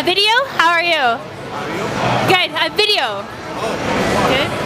video? How are you? Good, a video. Good.